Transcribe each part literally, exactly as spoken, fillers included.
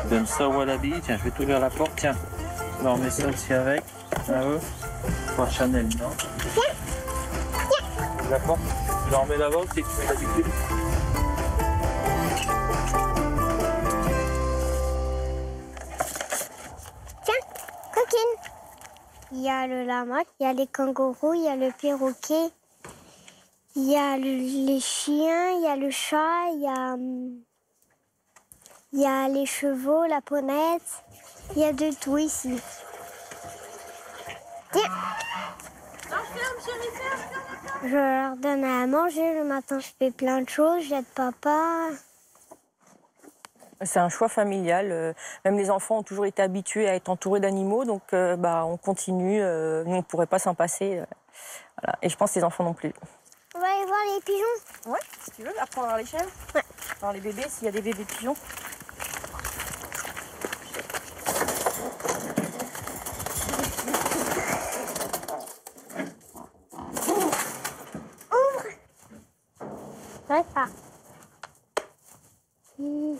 Donne ça au wallaby. Tiens, je vais t'ouvrir la porte. Tiens, on remet ça aussi avec. Ah ouais. Pas Chanel, non. La porte. Tu la remets là-bas, c'est que tu fais l'habitude. Il y a le lama, il y a les kangourous, il y a le perroquet, il y a le, les chiens, il y a le chat, il y a, il y a les chevaux, la ponette, il y a de tout ici. Tiens. Je leur donne à manger le matin, je fais plein de choses, j'aide papa. C'est un choix familial. Euh, même les enfants ont toujours été habitués à être entourés d'animaux, donc euh, bah, on continue. Euh, nous, on ne pourrait pas s'en passer. Euh, voilà. Et je pense que les enfants non plus. On va aller voir les pigeons. Ouais, si tu veux, après on va voir les chèvres. Ouais. Voir les bébés, s'il y a des bébés pigeons. Ouvre. Ouais, pas. Mmh.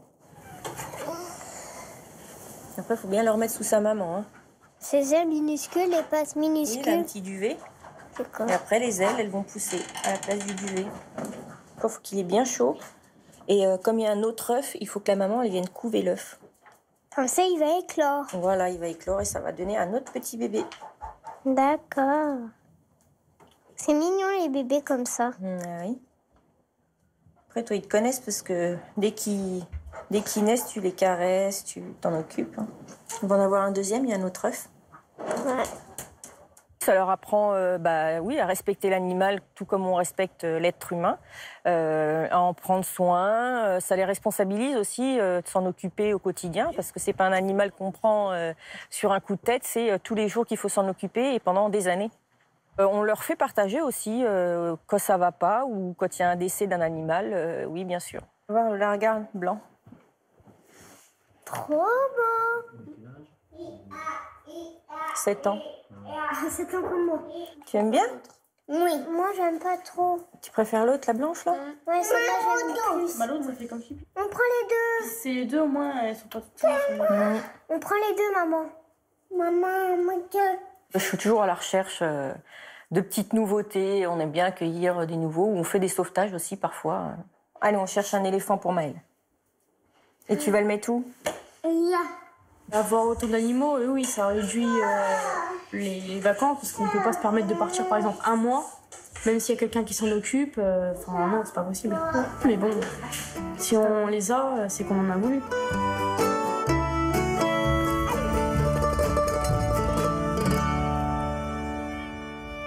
Après, il faut bien le remettre sous sa maman. Hein. Ses ailes minuscules, les pattes minuscules. Oui, il a un petit duvet. Et après, les ailes, elles vont pousser à la place du duvet. Il faut qu'il est bien chaud. Et euh, comme il y a un autre œuf, il faut que la maman elle vienne couver l'œuf. Comme ça, il va éclore. Voilà, il va éclore et ça va donner un autre petit bébé. D'accord. C'est mignon, les bébés comme ça. Mmh, oui. Après, toi, ils te connaissent parce que dès qu'ils dès qu'ils naissent, tu les caresses, tu t'en occupes. Hein. On va en avoir un deuxième, il y a un autre œuf. Ouais. Ça leur apprend euh, bah, oui, à respecter l'animal tout comme on respecte l'être humain, euh, à en prendre soin. Euh, ça les responsabilise aussi euh, de s'en occuper au quotidien parce que c'est pas un animal qu'on prend euh, sur un coup de tête, c'est euh, tous les jours qu'il faut s'en occuper et pendant des années. Euh, on leur fait partager aussi euh, quand ça va pas ou quand il y a un décès d'un animal, euh, oui bien sûr. Voir le regarde blanc. Trop beau. sept ans. sept ans comme moi. Tu aimes bien? Oui. Moi, j'aime pas trop. Tu préfères l'autre, la blanche, là? Ouais, celle-là, j'aime plus. Bah, l'autre, ça fait comme chipi. On prend les deux. C'est les deux, au moins, elles sont pas toutes ensemble. Mmh. On prend les deux, maman. Maman, mon Dieu. Je suis toujours à la recherche euh, de petites nouveautés. On aime bien accueillir des nouveaux. On fait des sauvetages aussi, parfois. Allez, on cherche un éléphant pour Maëlle. Et tu vas le mettre où? Là. Avoir autant d'animaux, oui, ça réduit euh, les, les vacances parce qu'on peut pas se permettre de partir par exemple un mois, même s'il y a quelqu'un qui s'en occupe. Enfin, euh, non, c'est pas possible. Mais bon, si on les a, c'est qu'on en a voulu.